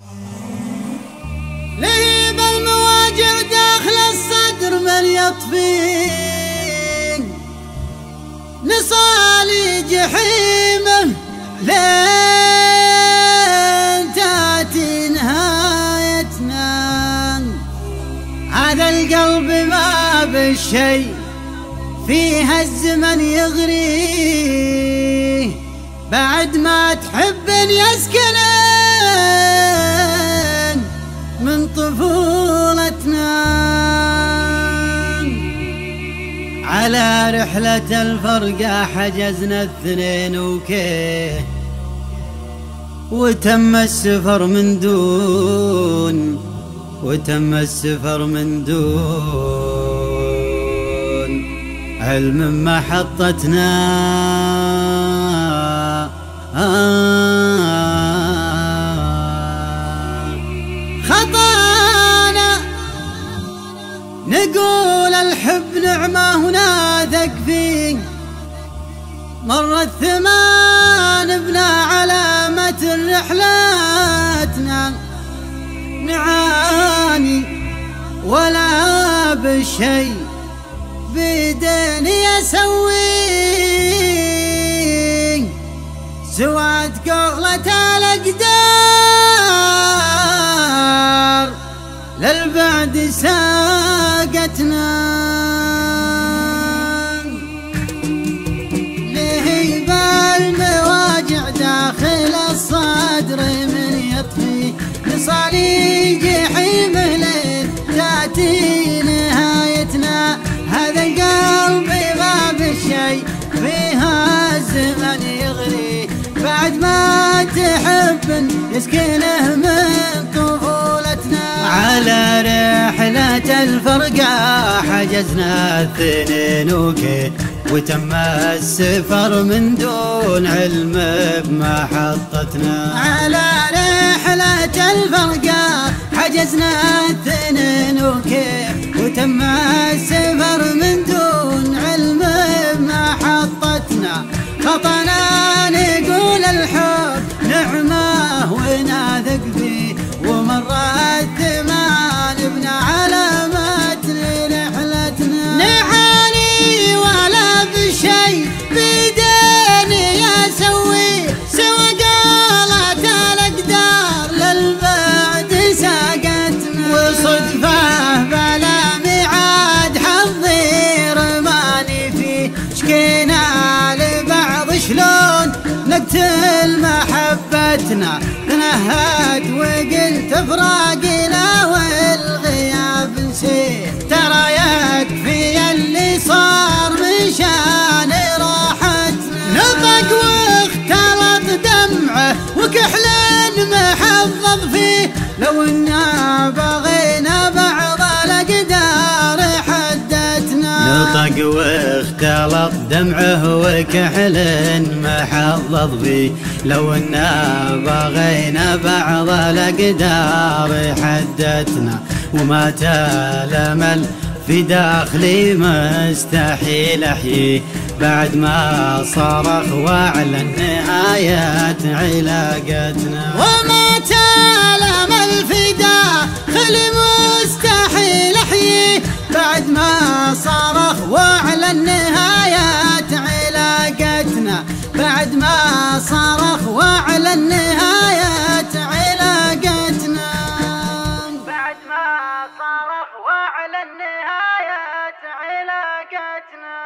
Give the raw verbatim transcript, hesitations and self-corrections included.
لهيب المواجع داخل الصدر من يطفي نصالي جحيمه لين تاتي نهايتنا. هذا القلب ما بالشي فيها الزمن يغريه بعد ما تحب يسكن من طفولتنا. على رحلة الفرقة حجزنا اثنين وكيه وتم السفر من دون وتم السفر من دون علم محطتنا. خطانا نقول الحب نعمة وناثق فيه، مرت ثمان بنا علامة رحلاتنا. نعاني ولا بالشي بيديني اسوي سواد قولة الاقدار للبعد ساقتنا. لهيب المواجع داخل الصدر من يطفي نصالي جحيم لين تاتي نهايتنا. هذا القلب ما بالشي فيها الزمن يغري بعد ما تحب يسكنه من طفولتنا. على رحلة الفرقة حجزنا اثنين وكيه وتم السفر من دون علم بمحطتنا. على رحلة الفرقة حجزنا اثنين وكيه وتم السفر من دون علم بمحطتنا. خطنا نقول الحب نعمة وناثق فيه ومرت ثمان بنا علامات رحلتنا. نعاني ولا بشي بيديني اسوي سوى قالت الاقدار للبعد ساقتنا. وصدفه بلا ميعاد حظي رماني فيه شكينا لبعض شلون نقتل محبتنا. تنهد وقلت فراقنا والغياب نسيه ترى يكفي اللي صار مشان راحتنا. نطق واختلط دمعه وكحل محظظ فيه لو انا بغينا بعض الاقدار حدتنا. نطق واختلط دمعه وكحل محظظ فيه لو انا بغينا بعض الاقدار حدتنا. ومات الامل في داخلي مستحيل احييه بعد ما صرخ واعلن نهاية علاقتنا. ومات الامل في داخلي مستحيل احييه بعد ما صرخ واعلن نهاية علاقتنا. بعد ما صرخ واعلن نهاية علاقتنا. بعد ما صرخ واعلن نهاية علاقتنا.